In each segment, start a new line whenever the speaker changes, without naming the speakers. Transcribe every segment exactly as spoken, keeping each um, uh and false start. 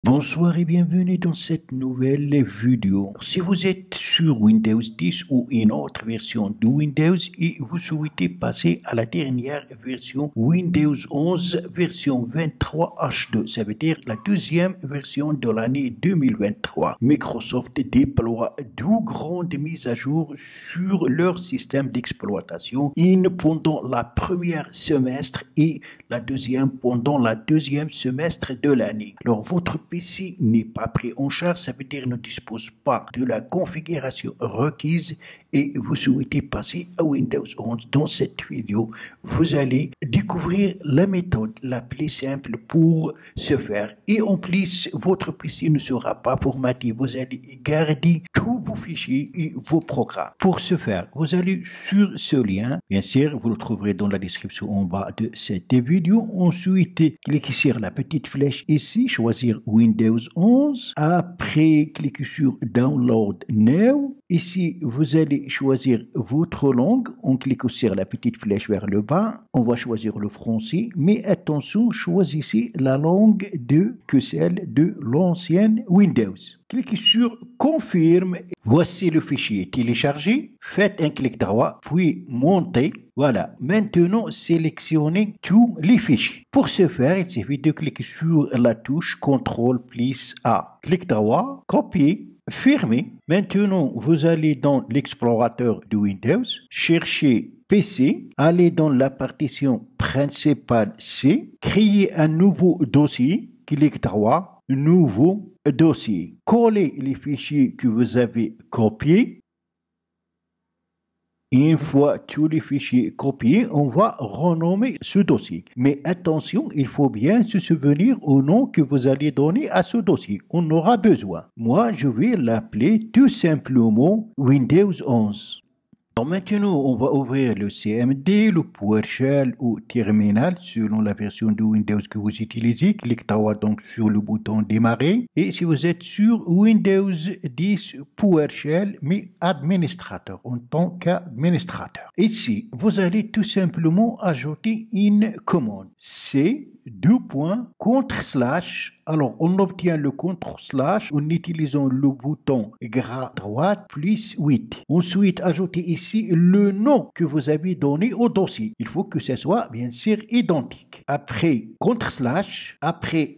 Bonsoir et bienvenue dans cette nouvelle vidéo. Si vous êtes sur Windows dix ou une autre version de Windows et vous souhaitez passer à la dernière version Windows onze version vingt-trois H deux, ça veut dire la deuxième version de l'année deux mille vingt-trois, Microsoft déploie deux grandes mises à jour sur leur système d'exploitation, une pendant la première semestre et la deuxième pendant la deuxième semestre de l'année. Alors votre P C n'est pas pris en charge, ça veut dire ne dispose pas de la configuration requise et vous souhaitez passer à Windows onze. Dans cette vidéo, vous allez découvrir la méthode la plus simple pour ce faire. Et en plus, votre P C ne sera pas formaté. Vous allez garder tous vos fichiers et vos programmes. Pour ce faire, vous allez sur ce lien. Bien sûr, vous le trouverez dans la description en bas de cette vidéo. Ensuite, cliquez sur la petite flèche ici, choisir Windows onze. Après, cliquez sur Download Now. Ici, vous allez choisir votre langue. On clique sur la petite flèche vers le bas. On va choisir le français. Mais attention, choisissez la langue de que celle de l'ancienne Windows. Cliquez sur Confirme. Voici le fichier téléchargé. Faites un clic droit, puis montez. Voilà. Maintenant, sélectionnez tous les fichiers. Pour ce faire, il suffit de cliquer sur la touche contrôle plus A. Clic droit, copier. Fermez. Maintenant, vous allez dans l'explorateur de Windows, cherchez P C, allez dans la partition principale C, créez un nouveau dossier, clic droit, nouveau dossier. Collez les fichiers que vous avez copiés. Une fois tous les fichiers copiés, on va renommer ce dossier. Mais attention, il faut bien se souvenir au nom que vous allez donner à ce dossier. On aura besoin. Moi, je vais l'appeler tout simplement Windows onze. Alors maintenant, on va ouvrir le C M D, le PowerShell ou Terminal selon la version de Windows que vous utilisez. Cliquez droit donc sur le bouton démarrer. Et si vous êtes sur Windows dix PowerShell, mais administrateur, en tant qu'administrateur. Ici, vous allez tout simplement ajouter une commande. C'est deux points contre slash. Alors, on obtient le contre slash en utilisant le bouton gras droite plus huit. Ensuite, ajoutez ici le nom que vous avez donné au dossier. Il faut que ce soit bien sûr identique. Après contre slash, après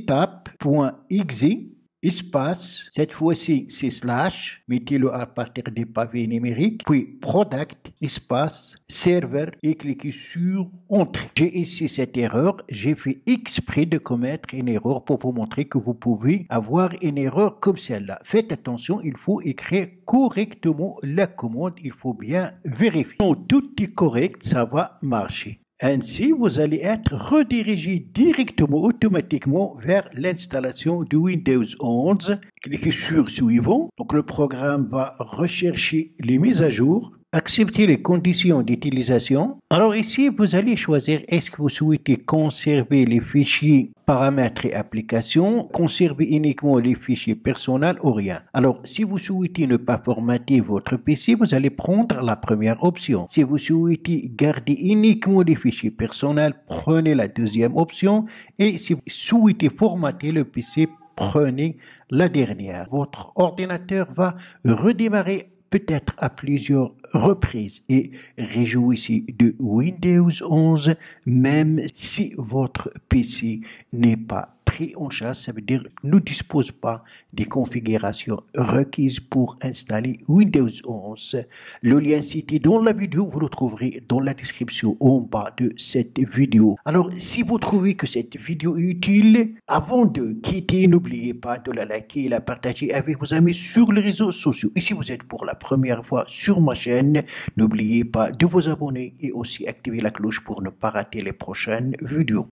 setup.exe, espace, cette fois-ci c'est slash, mettez-le à partir des pavés numériques, puis product, espace, serveur et cliquez sur entrée. J'ai ici cette erreur, j'ai fait exprès de commettre une erreur pour vous montrer que vous pouvez avoir une erreur comme celle-là. Faites attention, il faut écrire correctement la commande, il faut bien vérifier. Donc tout est correct, ça va marcher. Ainsi, vous allez être redirigé directement, automatiquement vers l'installation de Windows onze. Cliquez sur Suivant. Donc, le programme va rechercher les mises à jour. Acceptez les conditions d'utilisation. Alors ici, vous allez choisir est-ce que vous souhaitez conserver les fichiers paramètres et applications, conserver uniquement les fichiers personnels ou rien. Alors, si vous souhaitez ne pas formater votre P C, vous allez prendre la première option. Si vous souhaitez garder uniquement les fichiers personnels, prenez la deuxième option. Et si vous souhaitez formater le P C, prenez la dernière. Votre ordinateur va redémarrer peut-être à plusieurs reprises et réjouissez de Windows onze même si votre P C n'est pas pris en charge, ça veut dire ne dispose pas des configurations requises pour installer Windows onze. Le lien cité dans la vidéo, vous le trouverez dans la description en bas de cette vidéo. Alors, si vous trouvez que cette vidéo est utile, avant de quitter, n'oubliez pas de la liker et la partager avec vos amis sur les réseaux sociaux. Et si vous êtes pour la première fois sur ma chaîne, n'oubliez pas de vous abonner et aussi activer la cloche pour ne pas rater les prochaines vidéos.